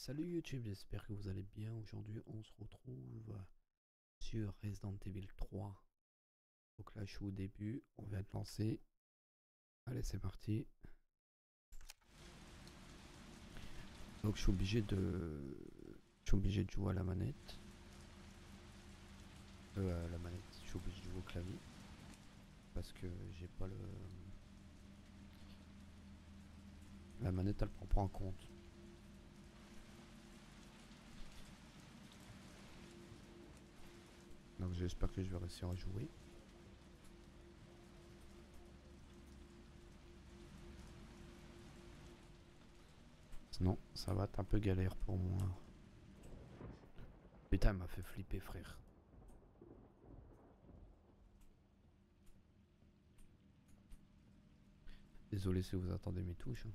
Salut YouTube, j'espère que vous allez bien. Aujourd'hui, on se retrouve sur Resident Evil 3. Donc là, je suis au début, on vient de lancer. Allez, c'est parti. Donc je suis obligé de jouer à la manette. Je suis obligé de jouer au clavier parce que j'ai pas le la manette, elle prend pas en compte. Donc j'espère que je vais réussir à jouer. Sinon, ça va être un peu galère pour moi. Putain, elle m'a fait flipper, frère. Désolé si vous attendez mes touches.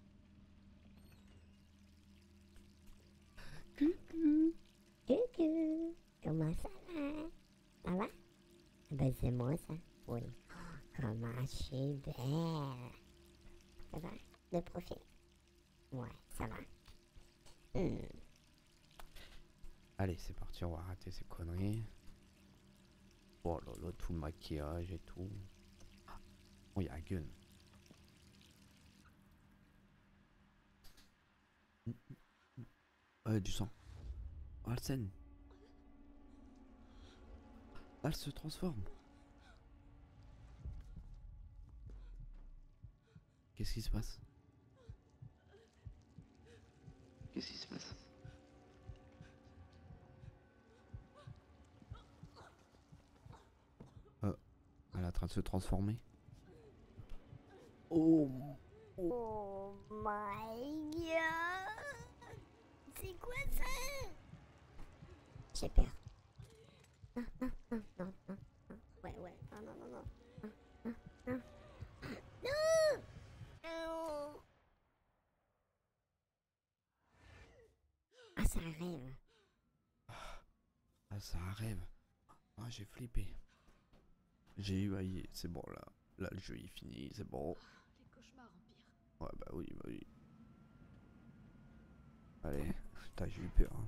Coucou. Coucou, comment ça va? Ça va? Ben c'est moi ça, oui. Oh, comment je suis belle. Ça va? De profil? Ouais, ça va. Hmm. Allez, c'est parti, on va arrêter ces conneries. Oh là là, tout le maquillage et tout. Oh, il y a un gun. Du sang. Oh, Arsène. Elle se transforme. Qu'est-ce qui se passe? Qu'est-ce qui se passe? Elle est en train de se transformer. Oh, Oh my god! C'est quoi ça? J'ai peur. Non, non, non, non, non, non. Ouais, ouais, non, non, non, non. Non, non, non. Non! Non! Ah, ça rêve. ah, ça arrive. Ah, j'ai flippé. J'ai eu aïe. C'est bon là. Là, le jeu est fini. C'est bon. Les cauchemars empirent. Ouais, bah oui, bah oui. Allez. Putain, j'ai eu peur. Hein.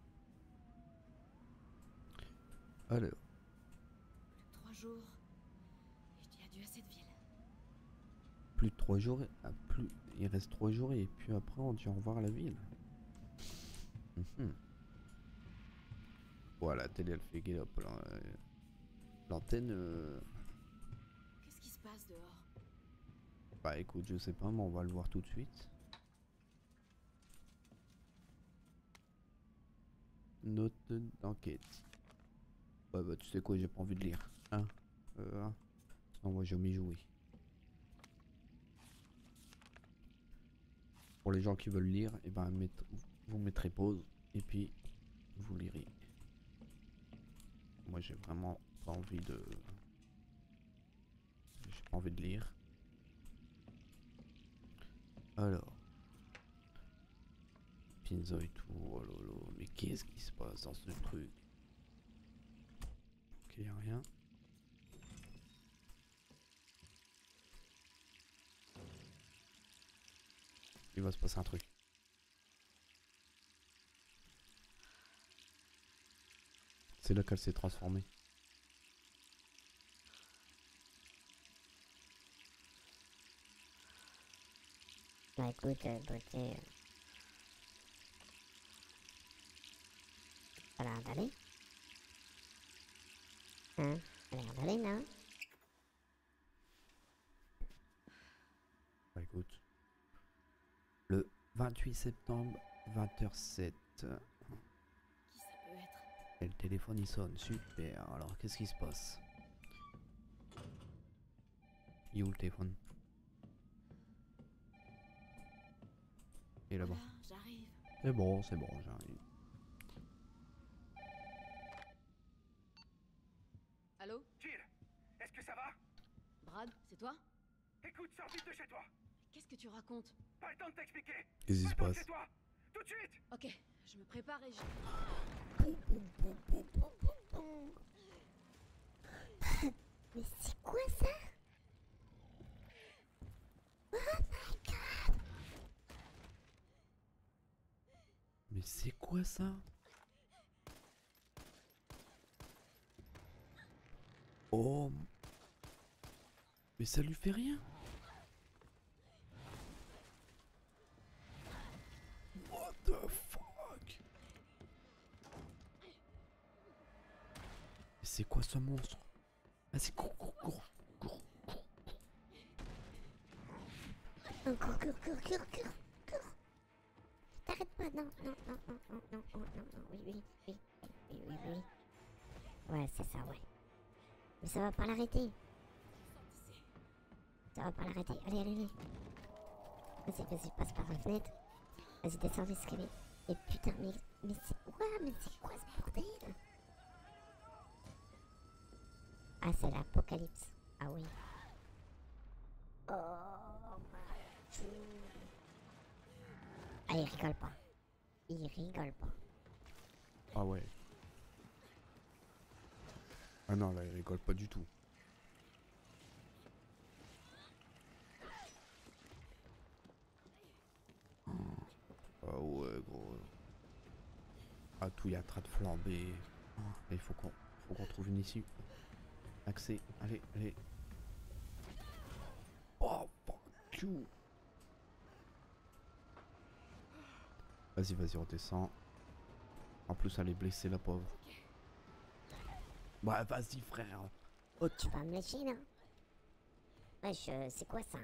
Alors. 3 jours. Et je dis adieu à cette ville. Plus de 3 jours. Il reste 3 jours et puis après, on dit au revoir à la ville. Voilà, la télé, elle fait galope. L'antenne. Qu'est-ce qui se passe dehors? Bah écoute, je sais pas, mais on va le voir tout de suite. Note d'enquête. Ouais bah tu sais quoi, j'ai pas envie de lire. Hein Non, moi j'ai jamais joué. Pour les gens qui veulent lire, et ben vous mettrez pause et puis vous lirez. Moi j'ai vraiment pas envie de. J'ai pas envie de lire. Alors. Pinza et tout, oh là là, mais qu'est-ce qui se passe dans ce truc? Ok, y a rien. Il va se passer un truc. C'est là qu'elle s'est transformée. Bah écoute, beauté. Ça a l'air d'aller? Hein? Ça a l'air d'aller, non? Bah écoute. Le 28 septembre, 20h07. Qui ça peut être? Et le téléphone il sonne, super. Alors qu'est-ce qui se passe? Il est où le téléphone? Il est là-bas. Voilà, j'arrive. C'est bon, j'arrive. Allô? Jill, est-ce que ça va? Brad, c'est toi? Écoute, sors vite de chez toi. Qu'est-ce que tu racontes? Pas le temps de t'expliquer. Qu'est-ce qui se Va-t'en de passe? chez toi. Tout de suite. Ok, je me prépare et je... Mais c'est quoi ça? Oh my god! Mais c'est quoi ça? Oh. Mais ça lui fait rien. What the fuck? Mais c'est quoi ce monstre? Vas-y, cours, cours, cours, cours, cours. Oh, cours, cours, cours, cours, cours, cours. T'arrêtes pas, non, non, non, non, non, non, non, non, non, oui, oui, oui, oui, oui, oui, oui. Ouais, c'est ça, ouais. Mais ça va pas l'arrêter. Ça va pas l'arrêter. Allez, allez, allez. Vas-y, vas-y, passe par la fenêtre. Vas-y, descends l'escalier. Et putain, mais c'est quoi? Mais c'est quoi ce bordel? Ah, c'est l'apocalypse. Ah oui. Oh, ma chou. Ah, il rigole pas. Il rigole pas. Ah ouais. Ah non, là, il rigole pas du tout. Ah ouais, gros. Ah, tout est en train de flamber. Ah, il faut qu'on trouve une issue. Accès. Allez, allez. Oh, fuck you. Vas-y, vas-y, redescends. En plus, elle est blessée, la pauvre. Bah, vas-y, frère. Oh, Tu vas me lécher, là? Wesh, c'est quoi ça?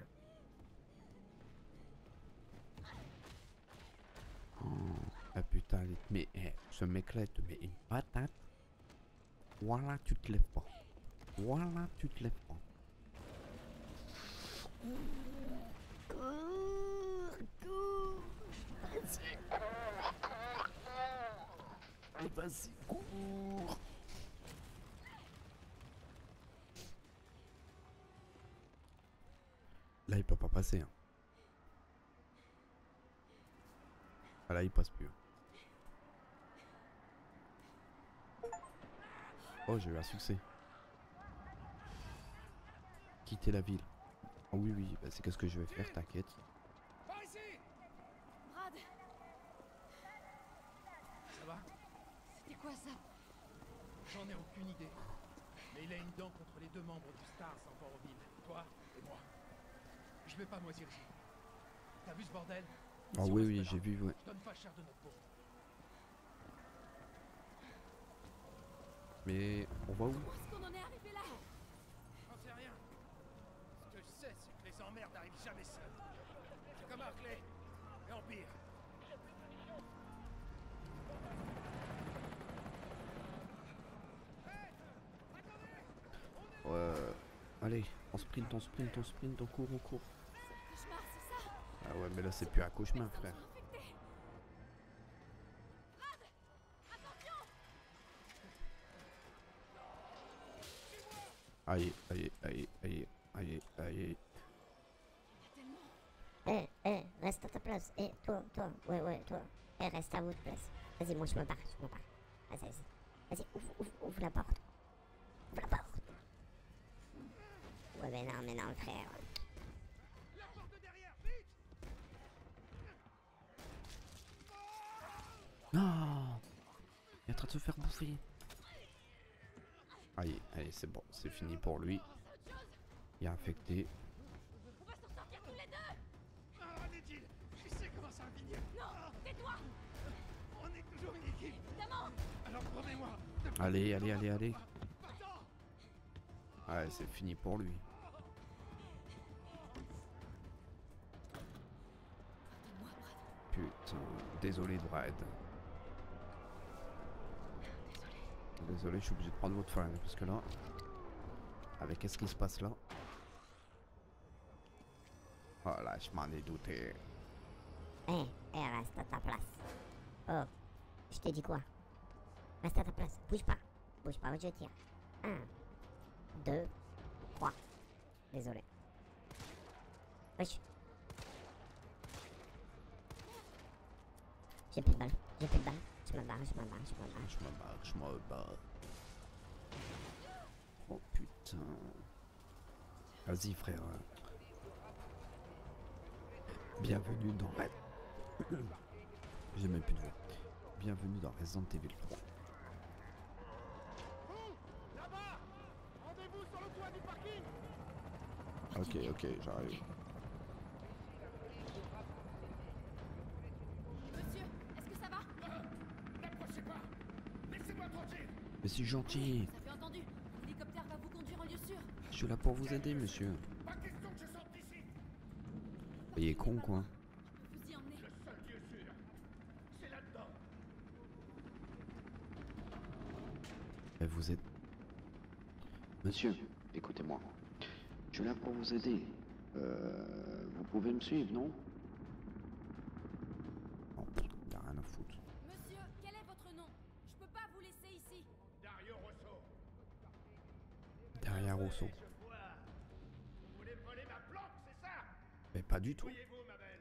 Ah putain, mais ce mec-là, il te met une patate. Voilà, tu te lèves pas. Voilà, tu te lèves pas. Cours, cours. Vas-y. Vas-y, cours. Là, il peut pas passer. Hein. Ah, là, il passe plus. Oh, j'ai eu un succès. Quitter la ville. Oh oui, oui, bah, c'est qu'est-ce que je vais faire, t'inquiète. Par ici! Brad, Ça va? c'était quoi ça? J'en ai aucune idée. Mais il a une dent contre les deux membres du Stars en Port-au-Ville. Toi et moi. Je vais pas moisir ici. T'as vu ce bordel? Ah Si on oui, reste oui, là, j'ai vu, ouais. je donne pas cher de notre peau. Mais on va où? Comment est-ce qu'on en est arrivé là? J'en sais rien. Ce que je sais, c'est que les emmerdes n'arrivent jamais seuls. C'est comme Hartley. Et en pire. Allez, on sprint, on sprint, on sprint, on court, on court. Cauchemar, c'est ça? Ah ouais, mais là, c'est plus un cauchemar, frère. Infecté. Brad, attention! Aïe, aïe, aïe, aïe, aïe, aïe. Reste à ta place. Toi, ouais, toi. Reste à votre place. Vas-y, moi je me barre, Vas-y, vas-y, ouvre la porte. Ouvre la porte. Ouais, mais non, frère. La porte de derrière, vite! Non! Il est en train de se faire bouffer. Aïe, allez, c'est bon, c'est fini pour lui. Il est infecté. On va s'en sortir tous les deux! Ah, Nedil, je sais comment ça va finir. Non, tais-toi! On est toujours une équipe. Évidemment! Alors promets-moi. de- Allez, allez, allez, allez. Va-t'en. Ouais, c'est fini pour lui. Pardonne-moi, Brad. Putain, désolé, Brad. Désolé, je suis obligé de prendre votre flingue parce que là, avec qu'est-ce qui se passe là? Oh là, je m'en ai douté. Reste à ta place. Oh, je t'ai dit quoi? Reste à ta place, bouge pas, où je tire. 1, 2, 3. Désolé. Wesh. J'ai plus de balles. Je me barre. Je me bats. Oh putain. Vas-y, frère. Bienvenue dans Red. J'ai même plus de voix. bienvenue dans Resident Evil 3. Là-bas! Rendez-vous sur le toit du parking! Ok, j'arrive. Monsieur, est-ce que ça va? N'approchez pas! Laissez-moi tranquille! Mais c'est gentil. Ça fait entendu. L'hélicoptère va vous conduire en lieu sûr. Je suis là pour vous aider, monsieur. Pas question que je sorte d'ici! Il est con, quoi. Je peux vous y emmener. Le seul lieu sûr, c'est là-dedans! Et vous êtes... Monsieur, écoutez-moi. Je suis là pour vous aider. Vous pouvez me suivre, non? Oh putain, t'as rien à foutre. Monsieur, quel est votre nom? Je peux pas vous laisser ici. Dario Rosso! Derrière Rousseau. Je vois! Vous voulez me voler ma planque, c'est ça? Mais pas du tout. Voyez-vous, ma belle?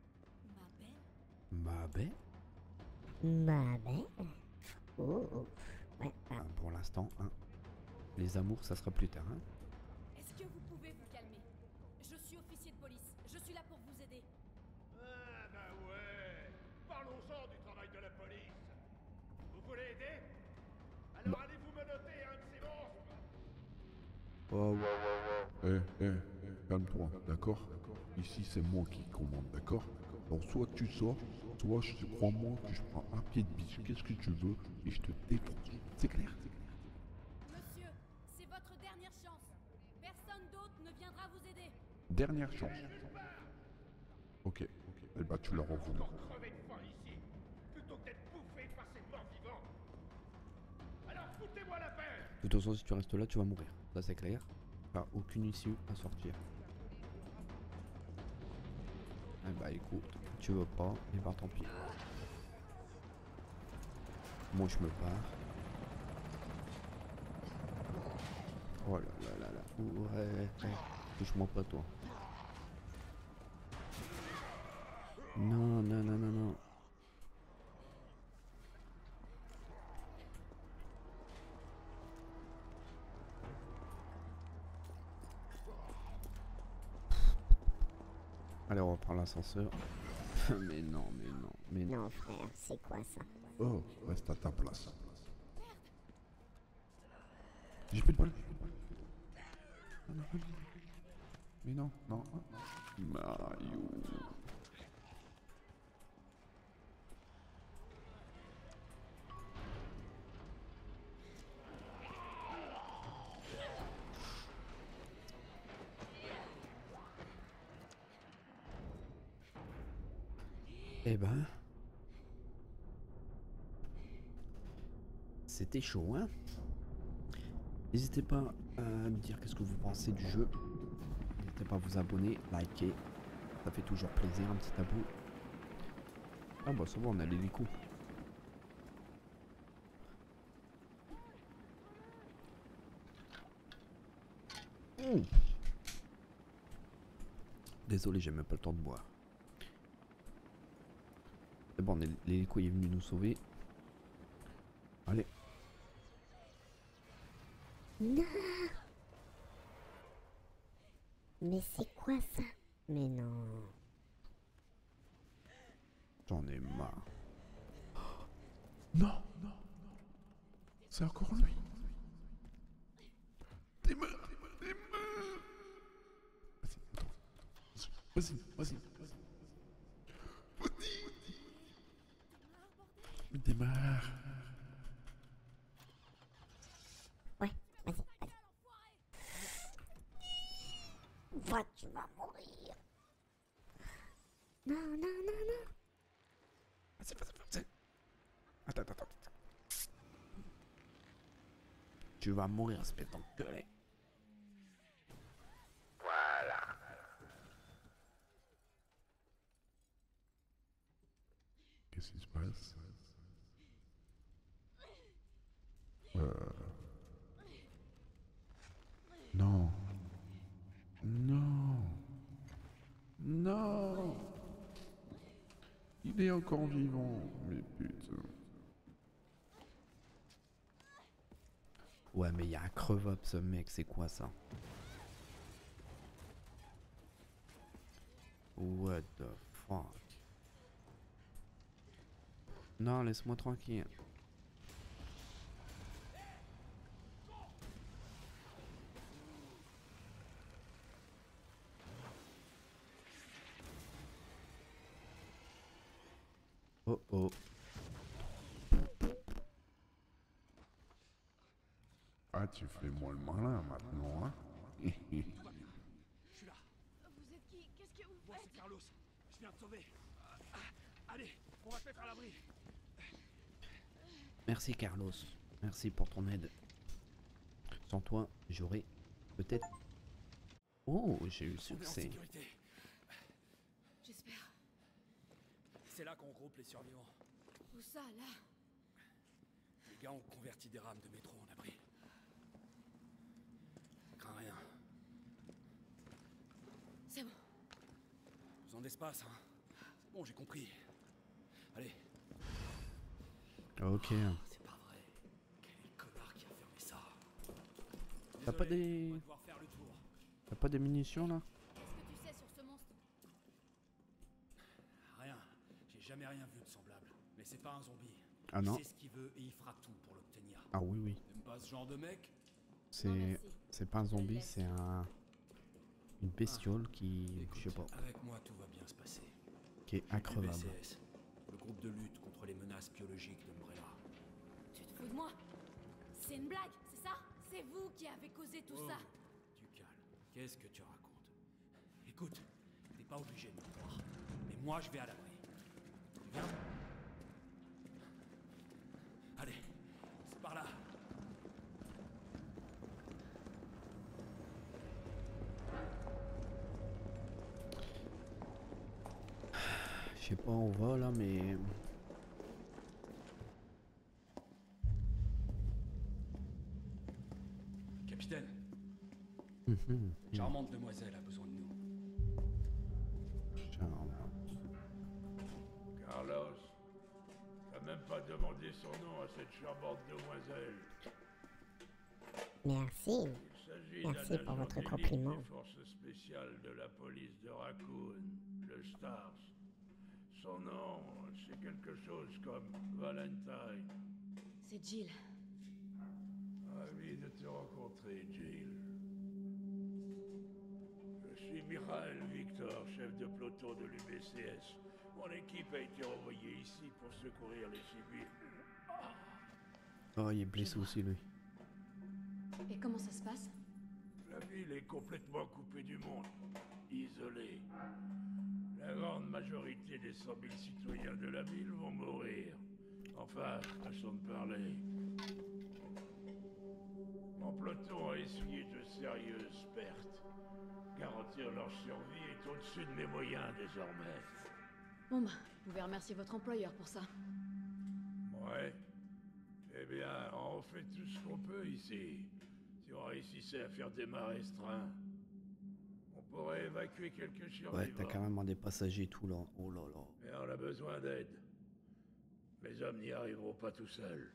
Ma belle? Bah ben, Ma belle. Oh. Ouais, ah. pour l'instant, hein. Les amours, ça sera plus tard, hein. Est-ce que vous pouvez vous calmer? Je suis officier de police. Je suis là pour vous aider. Ah, bah ouais! Parlons-en du travail de la police! Vous voulez aider? Alors allez-vous me noter un de ces monstres? Oh, Calme-toi, d'accord? Ici, c'est moi qui commande, d'accord? Alors, soit tu sors, soit crois-moi que je prends un pied de biche, qu'est-ce que tu veux, et je te défonce. C'est clair? Monsieur, c'est votre dernière chance. Personne d'autre ne viendra vous aider. Dernière chance. Ok, eh ben, tu leur en voudras. Encore crever de faim ici, plutôt que d'être bouffé par ces morts vivants! Alors foutez-moi la paix! de toute façon, si tu restes là, tu vas mourir. Ça, c'est clair. Pas aucune issue à sortir. Eh bah écoute, tu veux pas, et bah tant pis. Moi je me pars. Oh là là là là. Ouais. Touche-moi pas toi. Non. Allez, on va prendre l'ascenseur. mais non. Non, frère, c'est quoi ça? Oh, reste à ta place. J'ai plus de balle. Mais non. Mario. Eh ben... C'était chaud, hein? N'hésitez pas à me dire qu'est-ce que vous pensez du jeu. N'hésitez pas à vous abonner, liker. Ça fait toujours plaisir, un petit abou. Ah bah ça va, on a l'hélico. Désolé, j'ai même pas le temps de boire. C'est bon, l'hélico est venu nous sauver. Allez. Non. Mais c'est quoi ça? Mais non. J'en ai marre. Non. C'est encore lui. T'es mort. Vas-y. Démarre. Ouais, vas-y. Va, tu vas mourir. Non. Vas-y. Attends. Tu vas mourir, espèce d'enculé. Qu'est-ce qui se passe? Non. Il est encore vivant, mais putain. Ouais, mais il y a un crevop, ce mec, c'est quoi ça? What the fuck? Non, laisse-moi tranquille. Oh oh. Ah, tu fais moi le malin maintenant, hein? Je suis là. Vous êtes qui? Qu'est-ce que vous Moi, faites? c'est Carlos. Je viens de sauver. Allez, on va te mettre à l'abri. Merci Carlos. Merci pour ton aide. Sans toi, j'aurais peut-être... Oh, j'ai eu le On est en succès. sécurité. J'espère. C'est là qu'on regroupe les survivants. Où ça, là? Les gars ont converti des rames de métro en abri. On craint rien. C'est bon. Besoin d'espace, hein. C'est bon, j'ai compris. Allez. Ok. C'est pas vrai. Quel connard qui a fermé ça. T'as pas Désolé, des... on va devoir faire le tour. T'as pas des munitions là? Qu'est-ce que tu sais sur ce monstre? Rien. J'ai jamais rien vu de semblable. Mais c'est pas un zombie. Ah non. Il sait ce qu'il veut et il fera tout pour l'obtenir. Ah oui, oui. T'aimes pas ce genre de mec? C'est pas un zombie, c'est un... Une bestiole qui... Je sais pas. Avec moi, tout va bien se passer. Qui est increvable. BCS, le groupe de lutte contre les menaces biologiques d'Umbrella. Tu te fous de moi? C'est une blague, c'est ça? C'est vous qui avez causé tout ça. Tu calmes. Qu'est-ce que tu racontes? Écoute, t'es pas obligé de me croire. Mais moi, je vais à l'abri. Tu viens? Allez, c'est par là. Je sais pas où on va là, mais... Capitaine, Mhm. charmante demoiselle a besoin de nous. Carlos, t'as même pas demandé son nom à cette charmante demoiselle. Merci. Il s'agit Merci d'un pour agent votre d'élite compliment. des forces spéciales de la police de Raccoon, le Stars. Son nom, c'est quelque chose comme Valentine. C'est Jill. Ravi de te rencontrer, Jill. Je suis Michael Victor, chef de peloton de l'UBCS. Mon équipe a été envoyée ici pour secourir les civils. Oh, il est blessé aussi lui. Et comment ça se passe? La ville est complètement coupée du monde, isolée. La grande majorité des 100 000 citoyens de la ville vont mourir. Enfin, façon de parler. Mon peloton a essuyé de sérieuses pertes. Garantir leur survie est au-dessus de mes moyens désormais. Bon bah, vous pouvez remercier votre employeur pour ça. Ouais. Eh bien, on fait tout ce qu'on peut ici. Si on réussissait à faire démarrer ce train, on pourrait évacuer quelques survivants. Ouais, t'as carrément des passagers et tout là. Oh là là. Mais on a besoin d'aide. Mes hommes n'y arriveront pas tout seuls.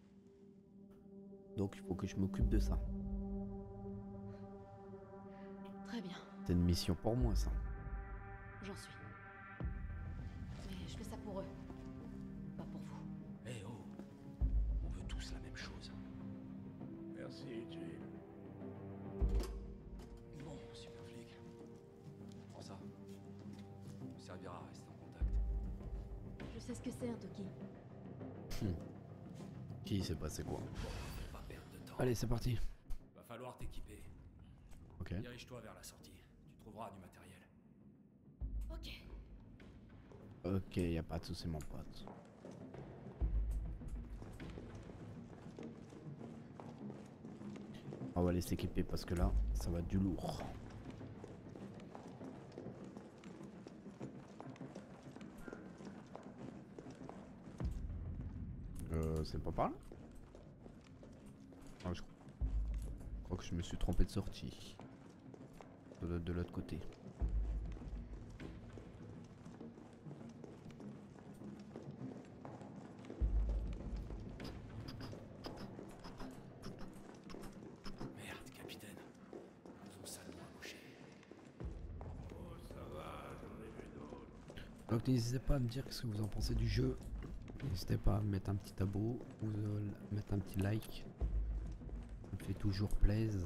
Donc il faut que je m'occupe de ça. Très bien, C'est une mission pour moi ça. j'en suis. Mais je fais ça pour eux. Pas pour vous. Eh oh, on veut tous la même chose. Merci, Jill. Bon, super flic. Prends ça. Ça me servira à rester en contact. Je sais ce que c'est un Toki. Qui s'est passé quoi? Faut pas perdre de temps. Allez, c'est parti. Va falloir t'équiper. Ok. Dirige-toi vers la sortie. Tu trouveras du matériel. Ok. Ok, y a pas de souci mon pote. On va aller s'équiper parce que là, ça va être du lourd. C'est pas par là? Ah, je crois que je me suis trompé de sortie. De l'autre côté. Merde, capitaine. Ils nous ont salement embauchés. Oh, ça va, j'en ai vu d'autres. Donc n'hésitez pas à me dire ce que vous en pensez du jeu. N'hésitez pas à mettre un petit abo ou mettre un petit like. Ça me fait toujours plaisir.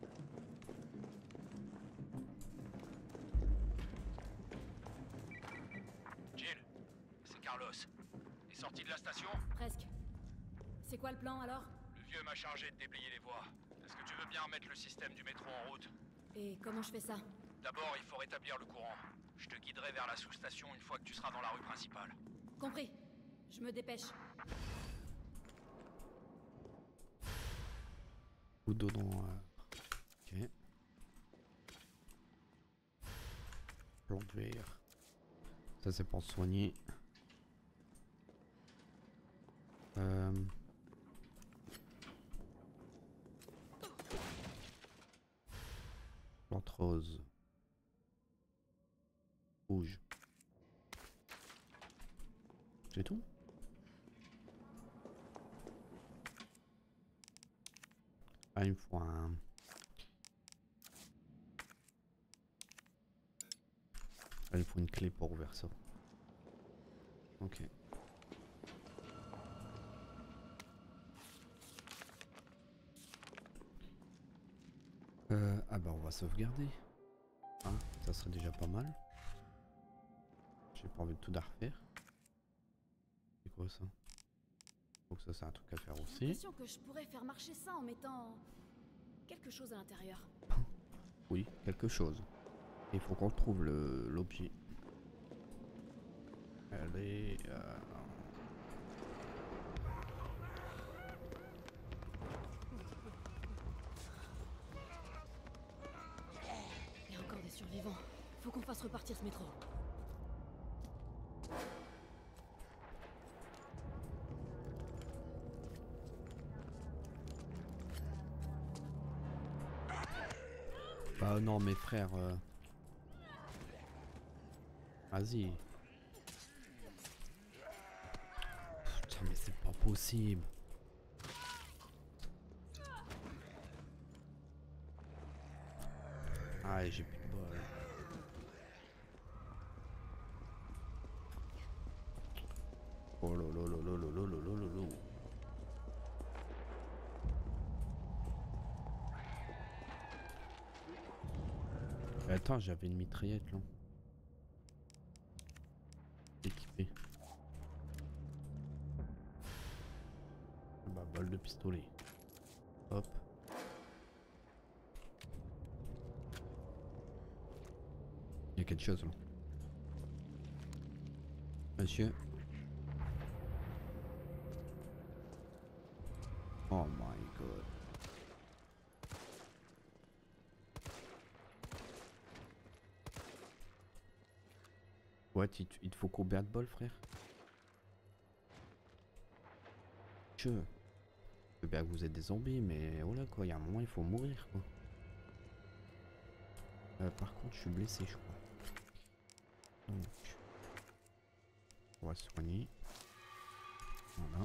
Jill, c'est Carlos. Est sorti de la station? Presque. C'est quoi le plan alors? Le vieux m'a chargé de déblayer les voies. Est-ce que tu veux bien remettre le système du métro en route? Et comment je fais ça? D'abord, il faut rétablir le courant. Je te guiderai vers la sous-station une fois que tu seras dans la rue principale. Compris. Je me dépêche. Coup d'eau dans... Ok. Plante vert. Ça c'est pour soigner. Plante rose. Rouge. C'est tout? Ah, il me faut un... Ah, il me faut une clé pour ouvrir ça. Ok. Ah bah on va sauvegarder. Hein, ça serait déjà pas mal. J'ai pas envie de tout refaire. C'est quoi ça? Donc ça c'est un truc à faire J'ai aussi. l'impression que je pourrais faire marcher ça en mettant quelque chose à l'intérieur. Oui, quelque chose. Il faut qu'on trouve l'objet. Allez. Il y a encore des survivants. Faut qu'on fasse repartir ce métro. Bah non mes frères. Vas-y. Putain mais c'est pas possible. Ah j'ai plus de bol. Oh lolo lolo lolo lolo lolo. Attends, j'avais une mitraillette là. Équipée. Bah, balle de pistolet. Hop. Il y a quelque chose là. Monsieur. Oh my god. Ouais, il te faut combien de bol, frère? Je veux bien que vous êtes des zombies, mais oh là quoi, il y a un moment il faut mourir quoi. Par contre, je suis blessé, je crois. Donc, on va se soigner. Voilà.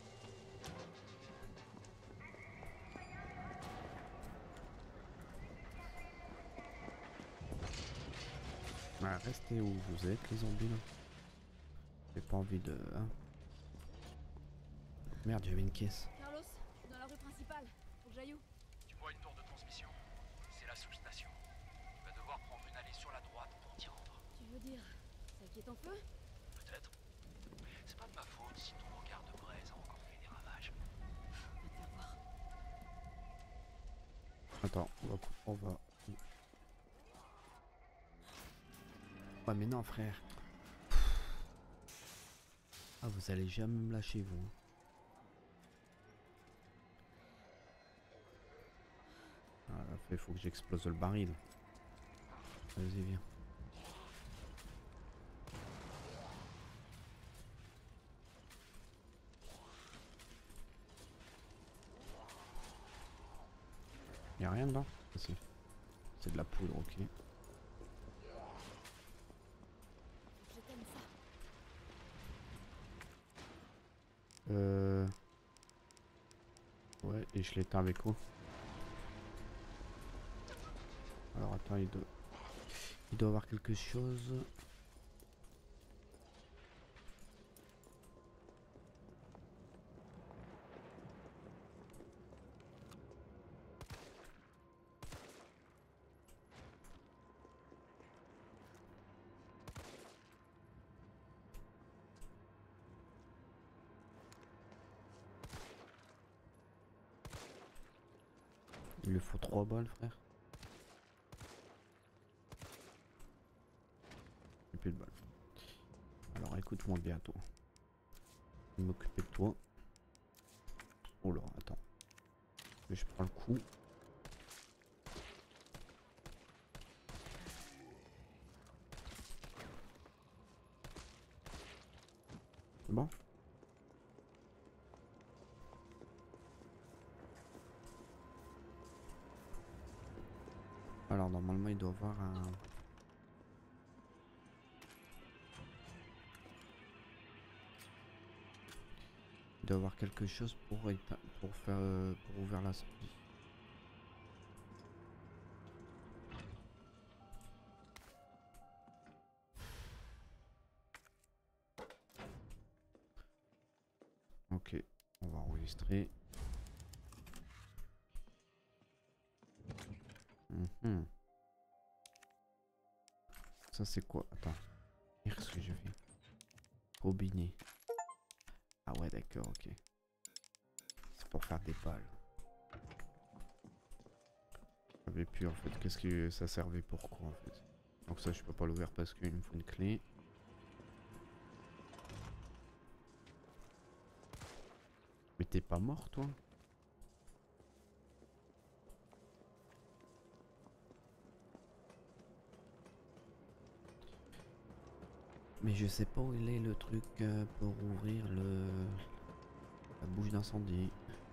Ah, restez où vous êtes les zombies là. J'ai pas envie de... Hein. Merde, j'avais une caisse. Carlos, je suis dans la rue principale. Faut que j'aille où? Tu vois une tour de transmission? C'est la sous-station. Tu vas devoir prendre une allée sur la droite pour t'y rendre. Tu veux dire celle qui est en feu? Peut-être. C'est pas de ma faute si ton regard de braise a encore fait des ravages. Je vais te faire voir. Attends, on va... Ouais mais non frère. Ah vous allez jamais me lâcher vous. Ah il faut que j'explose le baril. Vas-y viens. Y'a rien dedans? Ah, si. C'est de la poudre, ok. J'éteins ça. Ouais, et je l'éteins avec quoi? Alors attends, il doit avoir quelque chose. Il lui faut 3 balles, frère. J'ai plus de balles. Alors écoute-moi bien, toi. Je vais m'occuper de toi. Oh là, attends. Je prends le coup. C'est bon? Alors normalement il doit avoir un... Il doit avoir quelque chose pour faire pour ouvrir la sortie. Ok, on va enregistrer. Mhm. Ça c'est quoi? Attends. Qu'est-ce que je fais? Robinet. Ah ouais d'accord, ok. C'est pour faire des balles. Je savais plus en fait. Qu'est-ce que ça servait pour quoi en fait. Donc ça je peux pas l'ouvrir parce qu'il me faut une clé. Mais t'es pas mort toi? Mais je sais pas où il est le truc pour ouvrir la bouche d'incendie.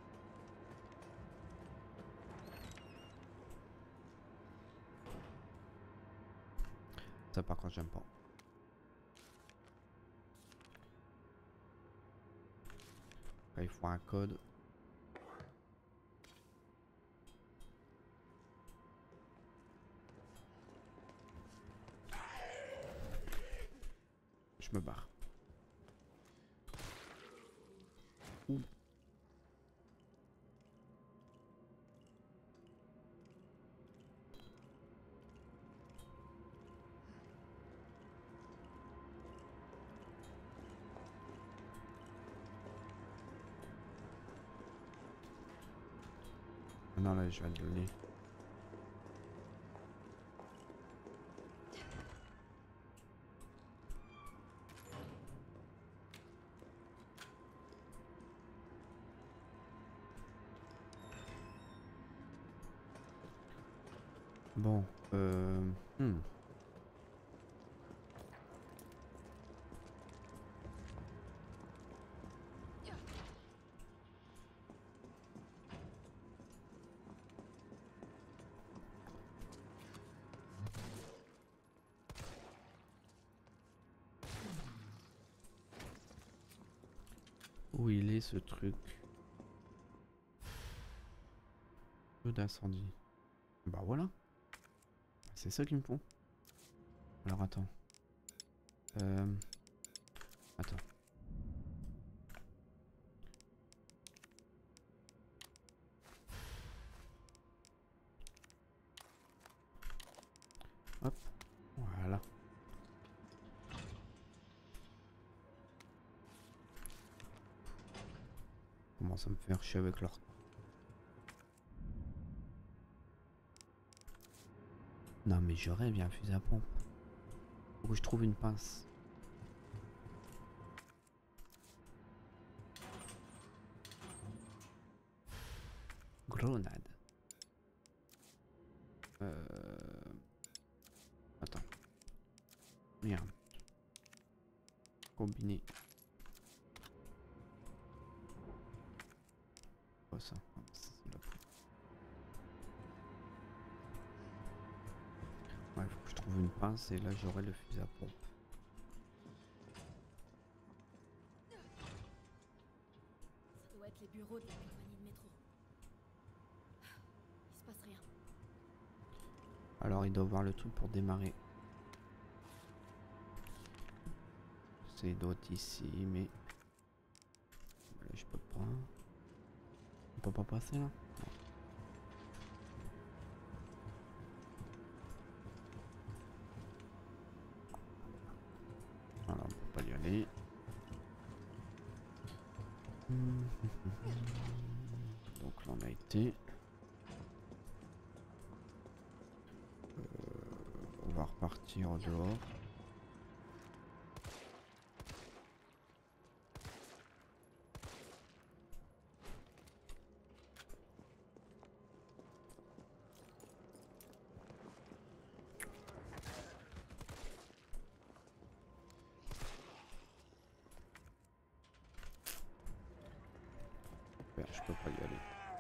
Ça par contre j'aime pas. Là, il faut un code. Je me barre. Ouh. Non là je vais le donner. Bon, où il est ce truc? Feu d'incendie. Bah voilà. C'est ça qu'il me faut. Alors attends. Attends. Hop. Voilà. Comment ça me fait chier avec leur... Non mais je rêve, il y a un fusil à pompe. Faut que je trouve une pince. Grenade. Attends. Merde. Combiné. Quoi ça? Ah, c'est la poudre. Ouais, faut que je trouve une pince et là j'aurai le fusil à pompe. Ça doit être les bureaux de la compagnie de métro. Il se passe rien. Alors il doit voir le truc pour démarrer. C'est d'autres ici, mais là je peux pas. On peut pas passer là. Non. Voilà, on peut pas y aller. Donc là on a été. partir dehors. Je peux pas y aller.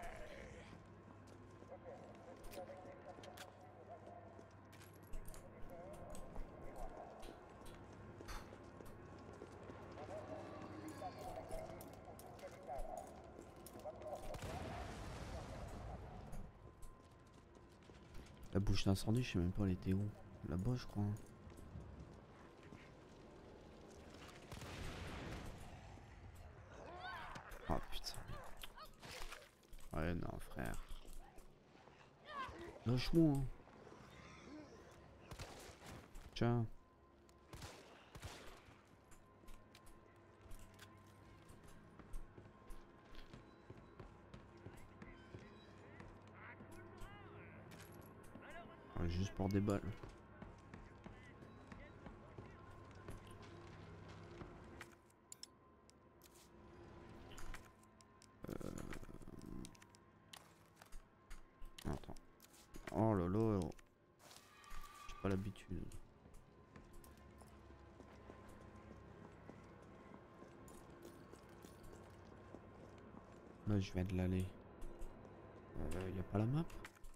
La bouche d'incendie, je sais même pas elle était où. Là-bas je crois. Oh putain. Ouais non frère. Lâche-moi. Hein. Tiens. Ouais, juste pour des balles. Attends. Oh là là. J'ai pas l'habitude. Là je viens de l'aller. Y a pas la map?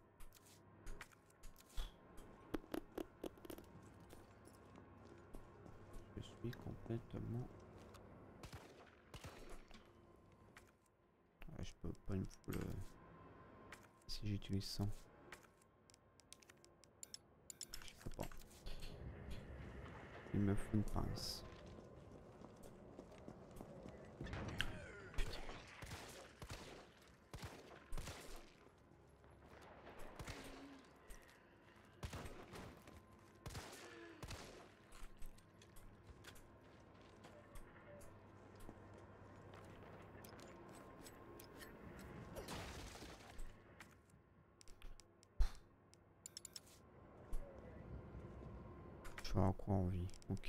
Je suis complètement... Ouais, je peux pas, il me faut le... Si j'utilise ça. Je peux pas. Il me faut une pince. Putain. Je vais avoir quoi en vie? Ok.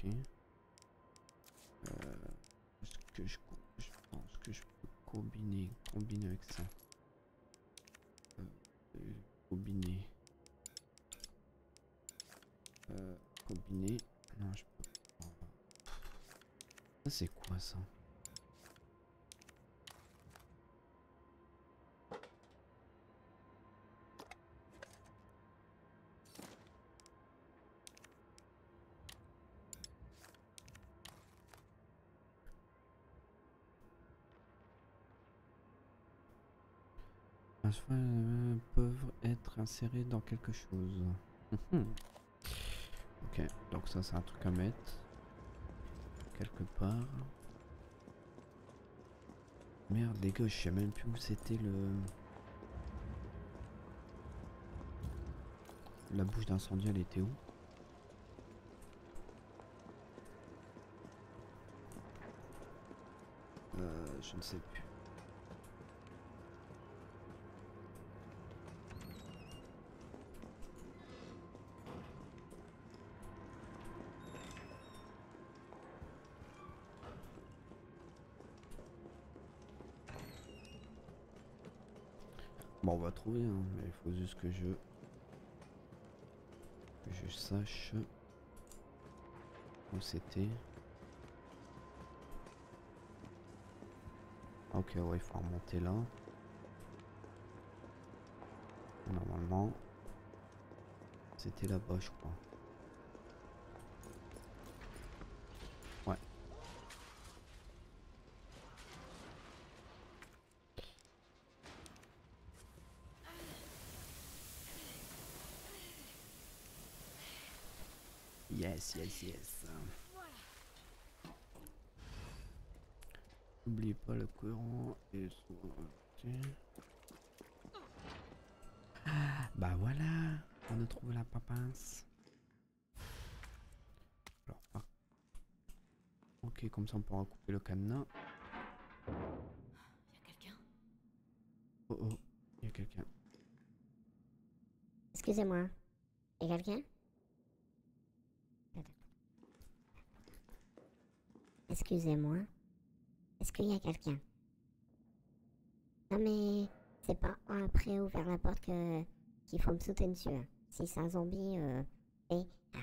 Est-ce que je pense que je peux combiner avec ça? Combiner. Combiner. Non, je peux pas. Ça c'est quoi ça? Peuvent être insérés dans quelque chose. Ok, donc ça c'est un truc à mettre quelque part. Merde les gars, je sais même plus où c'était le... La bouche d'incendie, elle était où? Je ne sais plus. Bon, on va trouver, hein, mais il faut juste que je sache où c'était. Ok, ouais, il faut remonter là. Normalement, c'était là-bas, je crois. Ouais. Yes, yes, yes. N'oubliez pas le courant et bah voilà, on a trouvé la papince. Alors, ok, comme ça on pourra couper le cadenas. Y a quelqu'un? Oh oh, il y a quelqu'un. Excusez-moi. Y a quelqu'un? Excusez-moi. Est-ce qu'il y a quelqu'un? Non mais c'est pas après ouvrir la porte que qu'il faut me sauter dessus. Hein. Si c'est un zombie, et...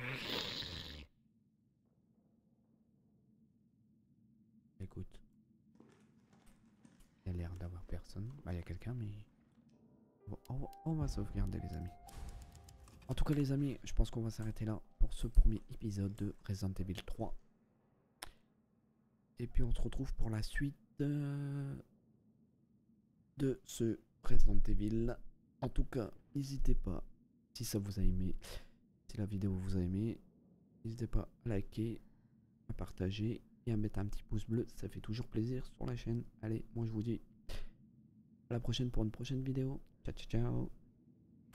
Écoute. Il y a l'air d'avoir personne. Bah il y a quelqu'un mais... On va sauvegarder les amis. En tout cas les amis, je pense qu'on va s'arrêter là pour ce premier épisode de Resident Evil 3. Et puis on se retrouve pour la suite de ce Resident Evil. En tout cas, n'hésitez pas, si ça vous a aimé, si la vidéo vous a aimé, n'hésitez pas à liker, à partager et à mettre un petit pouce bleu, ça fait toujours plaisir sur la chaîne. Allez, moi je vous dis à la prochaine pour une prochaine vidéo. Ciao ciao ciao.